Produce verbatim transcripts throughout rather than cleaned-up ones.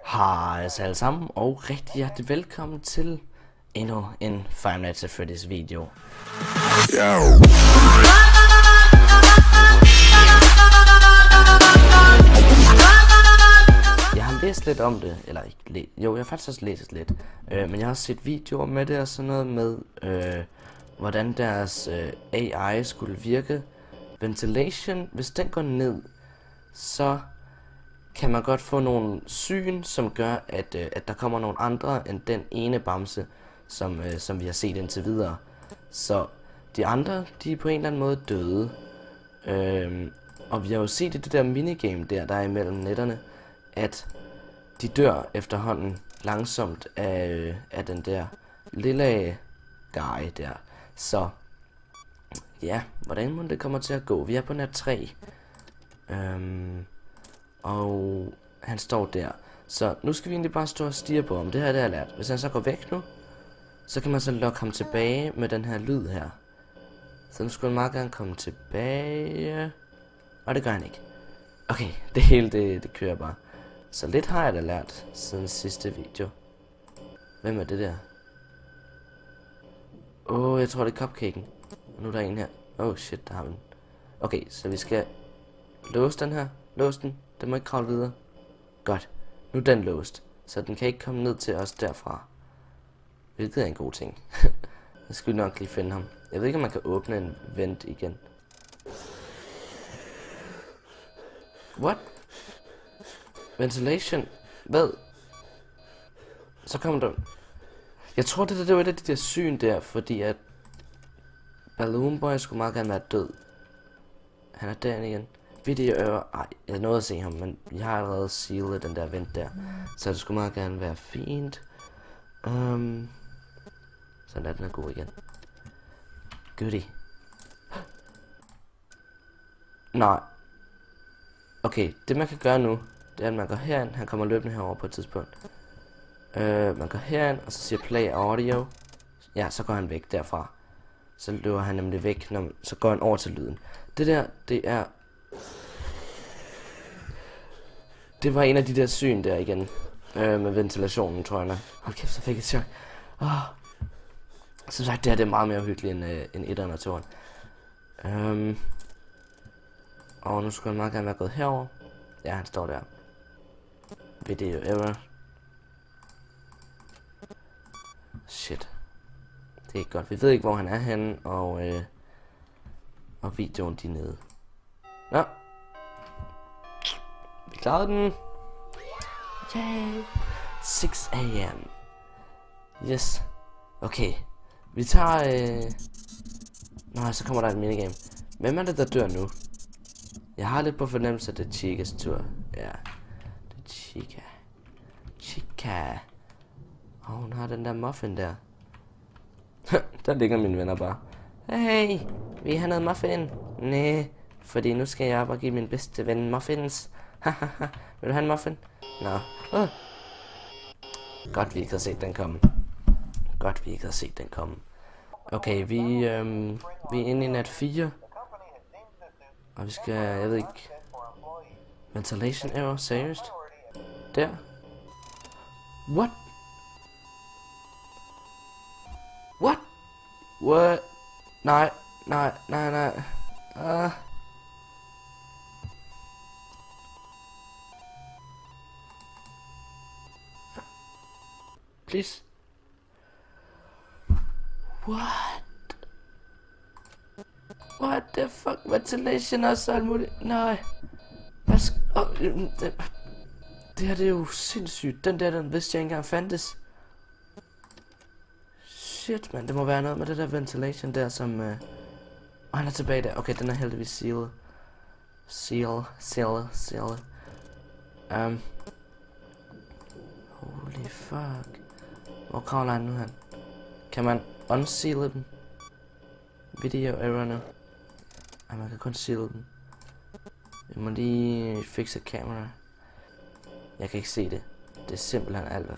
Hej alle sammen, og rigtig hjertelig velkommen til endnu en Five Nights at Freddy's video. Jeg har læst lidt om det, eller ikke læ jo, jeg har faktisk også læst lidt, øh, men jeg har også set videoer med det og sådan noget med, øh, hvordan deres øh, A I skulle virke. Ventilation, hvis den går ned, så kan man godt få nogle syn, som gør, at, øh, at der kommer nogle andre end den ene bamse, som, øh, som vi har set indtil videre. Så de andre, de er på en eller anden måde døde. Øhm, og vi har jo set i det der minigame der, der er imellem netterne, at de dør efterhånden langsomt af, øh, af den der lille guy der. Så ja, hvordan må det kommer til at gå? Vi er på nat tre. Øhm, og han står der. Så nu skal vi egentlig bare stå og stirre på ham. Det her det har jeg lært. Hvis han så går væk nu, så kan man så lokke ham tilbage med den her lyd her. Så nu skulle han meget gerne komme tilbage. Og det gør han ikke. Okay, det hele det, det kører bare. Så lidt har jeg da lært siden sidste video. Hvem er det der? Åh, oh, jeg tror det er cupcaken. Og nu er der en her. Oh shit, der har vi den. Okay, så vi skal låse den her. Låse den. Den må ikke kravle videre. Godt. Nu er den låst. Så den kan ikke komme ned til os derfra. Hvilket er en god ting. Jeg skulle nok lige finde ham. Jeg ved ikke om man kan åbne en vent igen. What? Ventilation? Hvad? Så kommer der... Jeg tror det der, det var et af de der syn der, fordi at Balloon Boy skulle meget gerne være død. Han er derinde igen. Videoører. Ej, jeg nåede at se ham, men jeg har allerede sealet den der vent der. Så det skulle meget gerne være fint. Um, så lad den er god igen. Goodie. Nej. Okay, det man kan gøre nu, det er at man går herind. Han kommer løbende herover på et tidspunkt. Uh, man går herind, og så siger play audio. Ja, så går han væk derfra. Så løber han nemlig væk, når, så går han over til lyden. Det der, det er... Det var en af de der syn der igen. Øh, med ventilationen, tror jeg. Hold kæft, så fik jeg et chok. Oh. Som sagt, det her det er meget mere hyggeligt end, øh, end etteren og toeren. Um, og nu skulle han meget gerne være gået herover. Ja, han står der. Video error. Shit. Det er ikke godt. Vi ved ikke, hvor han er henne, og, øh, og videoen de er nede. Nå. Vi klarede den. Yay. seks a m Yes. Okay. Vi tager... Øh... Nå, så kommer der et minigame. Hvem er det, der dør nu? Jeg har lidt på fornemmelse, at det er Chicas tur. Ja. Det er Chica. Chica. Og hun har den der muffin der. Der ligger mine venner bare. Hey, vil I have noget muffin? Næh, fordi nu skal jeg bare give min bedste ven muffins. Hahaha, vil du have en muffin? Nå. Uh. Godt vi ikke havde set den komme. Godt vi ikke havde set den komme. Okay, vi, øhm, vi er inde i nat fire. Og vi skal, jeg ved ikke. Ventilation error, seriøst? Der. What? What? What? Nej, nej, nej, nej. Uh. Please. What? What the fuck? Ventilation og så alt muligt. Nej. Hvad sk- oh, det, det her det er jo sindssygt. Den der, den vidste jeg ikke engang fandtes. Shit, man. Det må være noget med det der ventilation der, som... Uh... Oh, han er tilbage der. Okay, den er heldigvis sealet. Seal, seal, seal. Um. Holy fuck. Hvor kravler han nu hen? Kan man unseale den? Video error nu. Ej, man kan kun seale den. Vi må lige fixe kamera. Jeg kan ikke se det. Det er simpelthen alt.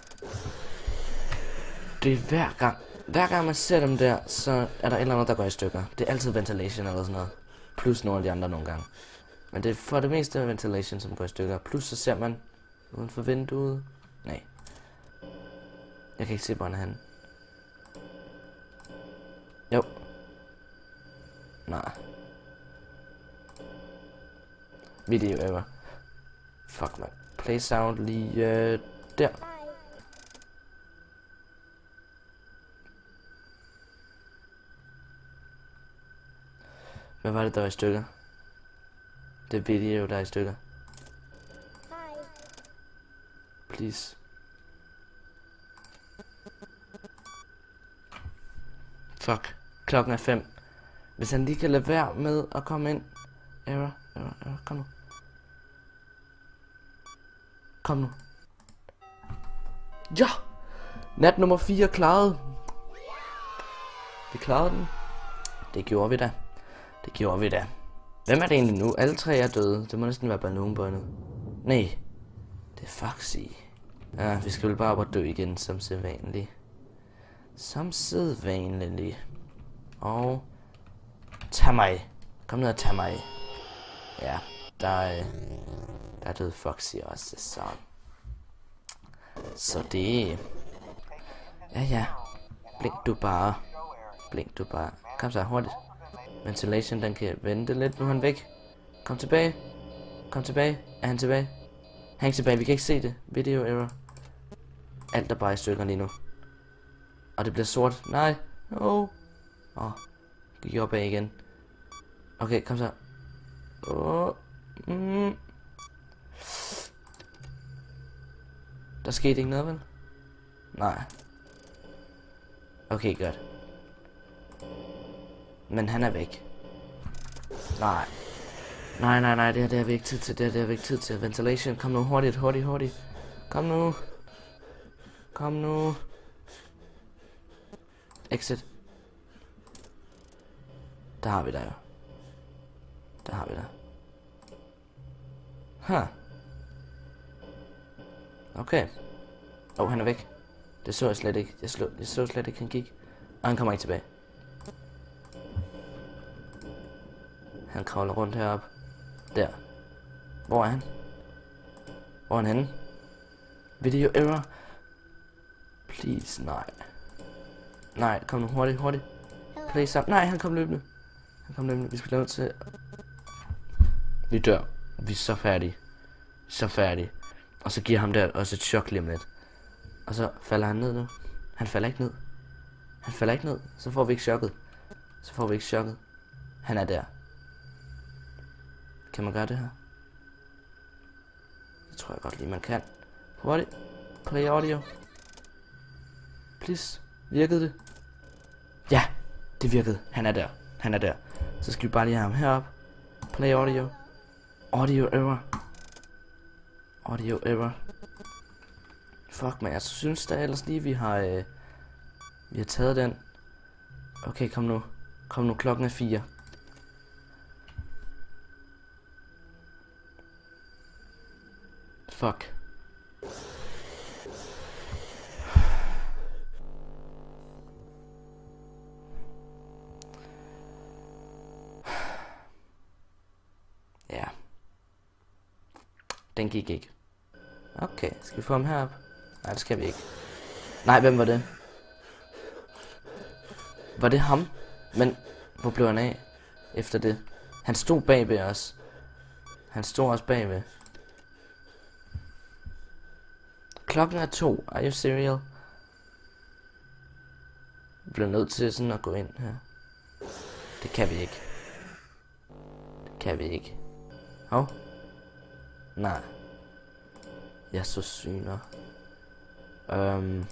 Det er hver gang. Hver gang man ser dem der, så er der et eller andet, der går i stykker. Det er altid ventilation eller sådan noget. Plus nogle af de andre nogle gange. Men det er for det meste ventilation, som går i stykker. Plus så ser man Uden for vinduet. Nej. Jeg kan ikke se, hvor han er henne. Jo. Nej. Video ever. Fuck man. Play sound lige øh, der. Hvad var det, der var i stykker? Det er video, der er i stykker. Please. Fuck. Klokken er fem. Hvis han lige kan lade være med at komme ind. Error, error, error. Kom nu. Kom nu. Ja! Nat nummer fire klaret. Vi klarede den. Det gjorde vi da. Det gjorde vi da. Hvem er det egentlig nu? Alle tre er døde. Det må næsten være Balloonboy. Nej. Det er Foxy. Ja, vi skal vel bare op og dø igen, som sædvanligt. Som sædvanligt. Og... tag mig. Kom ned og tag mig. Ja, der er... Der er død Foxy også, så... Så det... Ja, ja. Blink du bare. Blink du bare. Kom så, hurtigt. Ventilation, den kan vente lidt. Nu er han væk. Kom tilbage. Kom tilbage. Er han tilbage? Han er tilbage, vi kan ikke se det. Video error. Alt er bare i stykker lige nu. Og det bliver sort. Nej. Åh. Oh. Åh. Oh. Gik op af igen. Okay, kom så. Åh. Oh. Mm. Der skete ikke noget, vel? Nej. Okay, godt. Men han er væk. Nej. Nej, nej, nej, det her, det har vi ikke tid til. Det her, det har vi ikke tid til. Ventilation, kom nu hurtigt, hurtigt, hurtigt. Kom nu. Kom nu. Exit. Der har vi der jo. Der har vi der. Huh. Okay. Åh, oh, han er væk. Det så jeg slet ikke. Jeg, slå, jeg så slet ikke, han gik. Og han kommer ikke tilbage. Han kravler rundt heroppe. Der. Hvor er han? Hvor er han henne? Video error. Please, nej. Nej, kom nu hurtigt, hurtigt. Play up. Nej, han kom løbende. Han kom løbende. Vi skal lave til... Vi dør. Vi er så færdige. Så færdige. Og så giver ham der også et chok lige om lidt. Og så falder han ned nu. Han falder ikke ned. Han falder ikke ned. Så får vi ikke chokket. Så får vi ikke chokket. Han er der. Kan man gøre det her? Det tror jeg godt lige man kan. Hurtigt. Play audio. Please. Virkede det? Ja, det virkede. Han er der. Han er der. Så skal vi bare lige have ham heroppe. Play audio. Audio error. Audio error. Fuck man, jeg synes da ellers lige vi har øh, vi har taget den. Okay, kom nu. Kom nu, klokken er fire. Fuck. Ja. Den gik ikke. Okay, skal vi få ham herop? Nej, det skal vi ikke. Nej, hvem var det? Var det ham? Men hvor blev han af efter det? Han stod bagved os. Han stod også bagved. Klokken er to. Are you serial? Vi bliver nødt til sådan at gå ind her. Det kan vi ikke. Det kan vi ikke. Hov. Nej. Jeg er så syner. Øhm.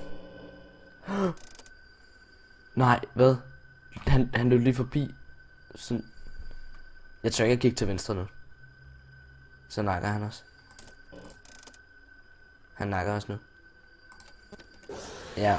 Nej, hvad? Han, han løb lige forbi. Sådan. Jeg tror ikke, jeg gik til venstre nu. Så nakker han også. Han nakker os nu. Ja.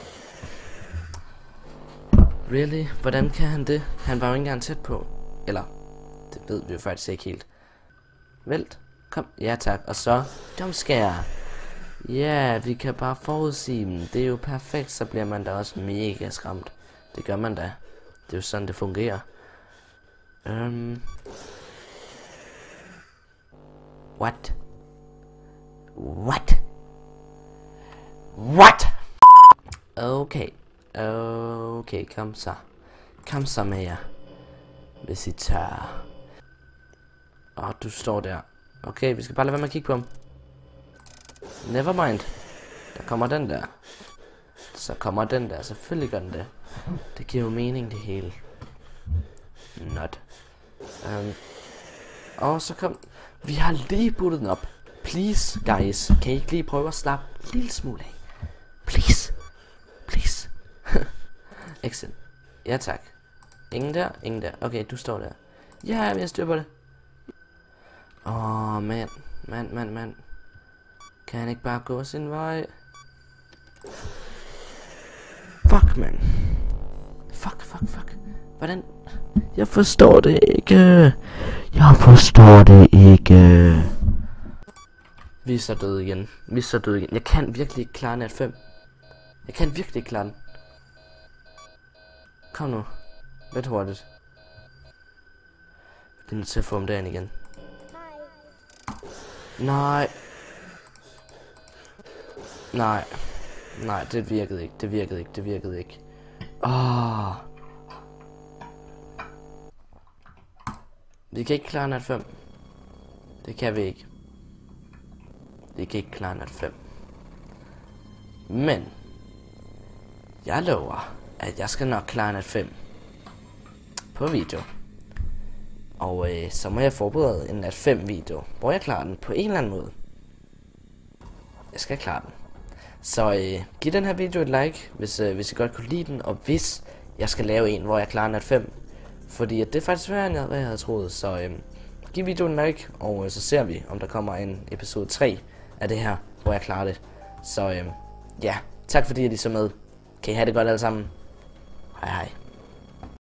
Really? Hvordan kan han det? Han var jo ikke engang tæt på. Eller, det ved vi jo faktisk ikke helt. Vælt. Kom. Ja tak. Og så jumpscare. Ja, vi kan bare forudsige dem. Det er jo perfekt, så bliver man da også mega skræmt. Det gør man da. Det er jo sådan, det fungerer. Um. What? What? Okay. Okay, kom så. Kom så med jer. Hvis I tør. Åh, oh, du står der. Okay, vi skal bare lade være med at kigge på ham. Nevermind. Der kommer den der. Så kommer den der. Selvfølgelig gør den det. Det giver jo mening det hele. Not. Um, og så kom... Vi har lige puttet den op. Please, guys. Kan I ikke lige prøve at slappe en lille smule af? Please. Please. Excellent. Ja, tak. Ingen der, ingen der. Okay, du står der. Ja, jeg styr på det. Åh, oh, mand. Mand, mand, mand. Kan han ikke bare gå sin vej? Fuck, mand. Fuck, fuck, fuck. Hvordan? Jeg forstår det ikke. Jeg forstår det ikke. Vi er så døde igen. Vi er så døde igen. Jeg kan virkelig ikke klare nat fem. Jeg kan virkelig ikke klare den. Kom nu. Lidt hurtigt. Vi bliver nødt til at få om dagen igen. Nej. Nej. Nej, det virkede ikke. Det virkede ikke. Det virkede ikke. Åh. Oh. Vi kan ikke klare nat fem. Det kan vi ikke. Vi kan ikke klare nat fem. Men jeg lover, at jeg skal nok klare nat fem på video. Og øh, så må jeg forberede en nat fem video, hvor jeg klarer den på en eller anden måde. Jeg skal klare den. Så øh, giv den her video et like, hvis, øh, hvis I godt kunne lide den. Og hvis jeg skal lave en, hvor jeg klarer nat fem. Fordi at det er faktisk sværere, end hvad jeg havde troet. Så øh, giv videoen en like, og øh, så ser vi, om der kommer en episode tre af det her, hvor jeg klarer det. Så øh, ja, tak fordi I så med. Kan I have det godt alle sammen. Hej hej.